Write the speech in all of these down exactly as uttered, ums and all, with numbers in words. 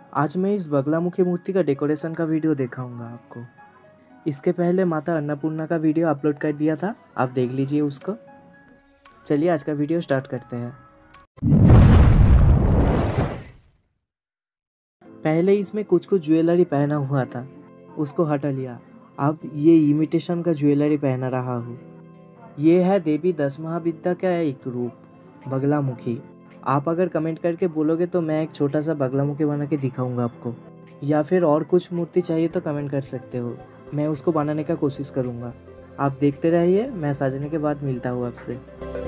आज मैं इस बगलामुखी मूर्ति का डेकोरेशन का वीडियो दिखाऊंगा आपको। इसके पहले माता अन्नपूर्णा का वीडियो अपलोड कर दिया था, आप देख लीजिए उसको। चलिए आज का वीडियो स्टार्ट करते हैं। पहले इसमें कुछ कुछ ज्वेलरी पहना हुआ था, उसको हटा लिया। अब ये इमिटेशन का ज्वेलरी पहना रहा हूँ। ये है देवी दस महाविद्या का एक रूप, बगलामुखी। आप अगर कमेंट करके बोलोगे तो मैं एक छोटा सा बगलामुखी बना के दिखाऊंगा आपको, या फिर और कुछ मूर्ति चाहिए तो कमेंट कर सकते हो, मैं उसको बनाने का कोशिश करूंगा। आप देखते रहिए, मैं सजने के बाद मिलता हूँ आपसे।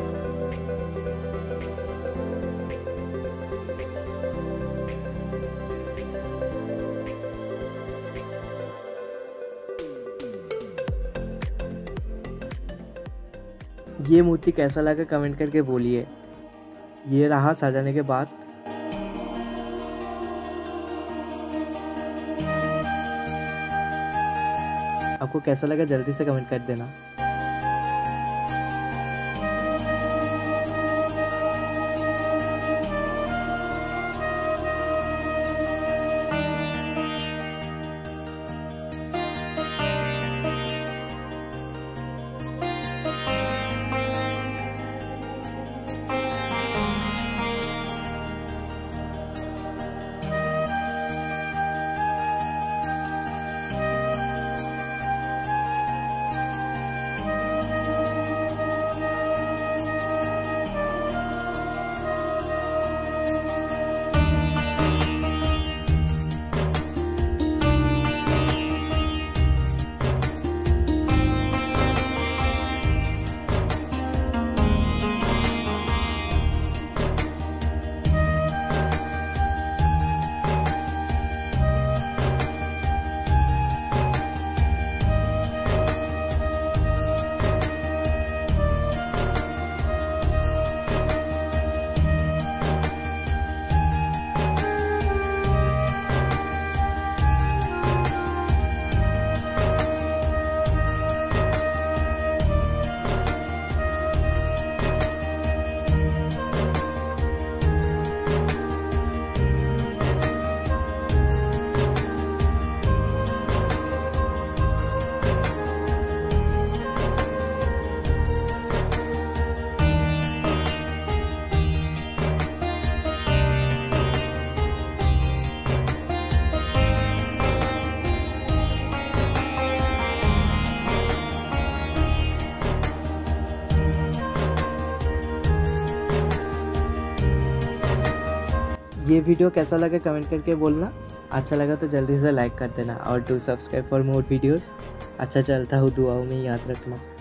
ये मूर्ति कैसा लगा कमेंट करके बोलिए। ये रहा सजाने के बाद। आपको कैसा लगा जल्दी से कमेंट कर देना। ये वीडियो कैसा लगा कमेंट करके बोलना। अच्छा लगा तो जल्दी से लाइक कर देना और do subscribe for more videos. अच्छा चलता हूँ, दुआओं में याद रखना।